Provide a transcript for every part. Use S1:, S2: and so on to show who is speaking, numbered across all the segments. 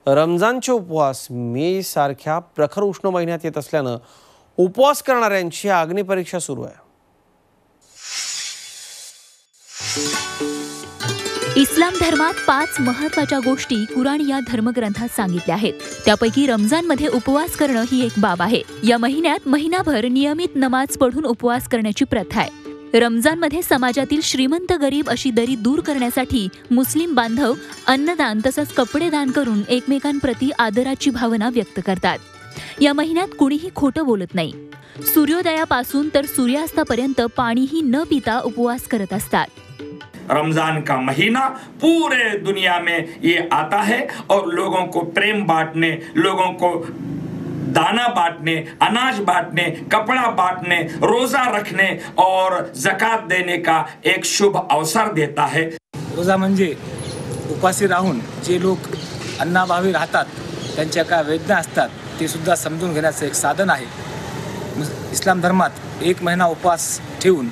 S1: रमजानचे उपवास मे सारख्या प्रखर उष्ण महिन्यात येत असल्यानं उपवास करणाऱ्यांची अग्निपरीक्षा सुरू आहे।
S2: इस्लाम धर्मात 5 महत्त्वाच्या गोष्टी कुराण या धर्मग्रंथात सांगितल्या आहेत। त्यापैकी रमजानमध्ये उपवास करणं ही एक बाब आहे। या महिन्यात महिनाभर नियमित नमाज पढून उपवास करण्याची प्रथा आहे। रमजानमध्ये समाजातील श्रीमंत गरीब अशी दरी दूर करण्यासाठी मुस्लिम बांधव अन्नदान तसंच कपडे दान करून एकमेकांप्रती आदराची भावना व्यक्त करतात। या महिन्यात कुणीही खोटं बोलत नाही। सूर्योदयापासून तर सूर्यास्तापर्यंत पाणीही न पिता उपवास करत असतात।
S3: रमजान का महीना पूरे दुनिया में ये आता है और लोगों को प्रेम बांटने, लोगों को दाना बांटने, अनाज बांटने, कपड़ा बांटने, रोजा रखने और ज़कात देने का एक शुभ अवसर देता है।
S4: रोजा म्हणजे उपाशी राहून जे लोक अन्नाभावी राहतात त्यांच्या काय वेदना असतात ते सुद्धा समजून घेण्याचं एक साधन आहे। इस्लाम धर्मात 1 महिना उपवास ठेवून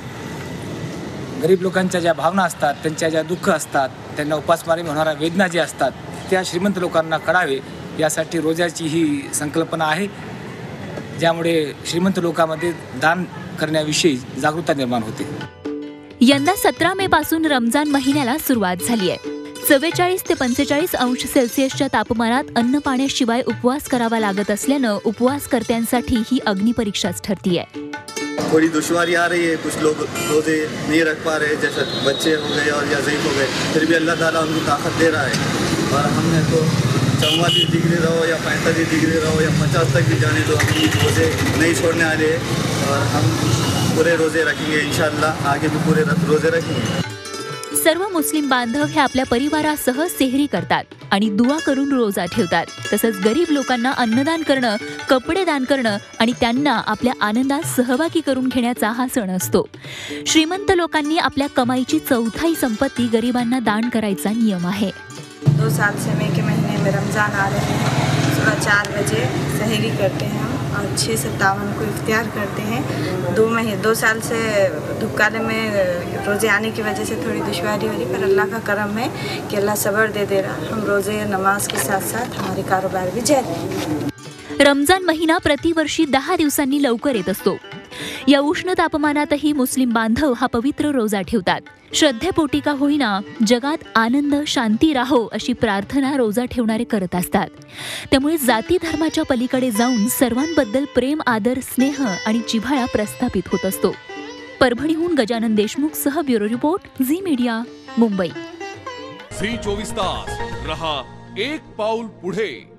S4: गरीब लोकांच्या ज्या भावना असतात, त्यांच्या ज्या दुःख असतात, त्यांना उपासमारी होणाऱ्या वेदना ज्या असतात त्या श्रीमंत लोकांना कळावे यासाठी रोजाची ही संकल्पना आहे, ज्यामुळे श्रीमंत लोकांमध्ये दान करण्याविषयी जागरूकता निर्माण होते।
S2: यंदा 17 मे पासून रमजान महिन्याला सुरुवात झाली आहे। 44 ते 45 अंश सेल्सिअसच्या तापमानात अन्न पाण्याशिवाय उपवास करावा लागत असल्यानं उपवासकर्त्यांसाठी ही अग्निपरीक्षाच ठरतीये।
S5: थोड़ी दुश्वारी आ रही है, कुछ लोग रोजे नहीं रख पा रहे, जैसे बच्चे हो गए और या ज़ईफ़ हो गए, फिर भी अल्लाह ताला उनको ताकत दे रहा है। और हमने तो 44 डिग्री रहो या 45 डिग्री रहो या 50 तक भी जाने दो, हम रोजे नहीं छोड़ने वाले हैं और हम पूरे रोजे रखेंगे इंशाअल्लाह, आगे भी पूरे रोजे रखेंगे।
S2: सर्व मुस्लिम बांधव हे आपल्या परिवारासह सेहरी करतात आणि दुआ करून रोजा ठेवतात। तसंच गरीब लोकांना अन्नदान करणं, कपडे दान करणं आणि त्यांना आपल्या आनंदात सहभागी करून घेण्याचा हा सण असतो। श्रीमंत लोकांनी आपल्या कमाईची 1/4 संपत्ती गरिबांना दान करायचा नियम आहे।
S6: 2 साल से मई के महीने में रमज़ान आ रहे हैं। सुबह 4 बजे सहरी करते हैं और 6:57 को इफ्तियार करते हैं। 2 साल से धुपकाले में रोज़े आने की वजह से थोड़ी दुश्वारी हो रही, पर अल्लाह का करम है कि अल्लाह सब्र दे रहा। हम रोज़े नमाज के साथ साथ हमारे कारोबार भी जारी है।
S2: रमजान महिना प्रतिवर्षी 10 दिवसांनी लवकर येत असतो। या उष्ण तापमानातही मुस्लिम बांधव हा पवित्र रोजा ठेवतात। श्रद्धेपोटी का होईना जगात आनंद शांती राहो अशी प्रार्थना रोजा ठेवणारे करत असतात। त्यामुळे जाती धर्माच्या पलीकडे जाऊन सर्वांबद्दल प्रेम, आदर, स्नेह आणि जिव्हाळा प्रस्थापित होत असतो। परभणीहून गजानन देशमुख सह bureau report, Zee media, Mumbai.
S7: Zee 24 तास रहा एक पाऊल पुढे।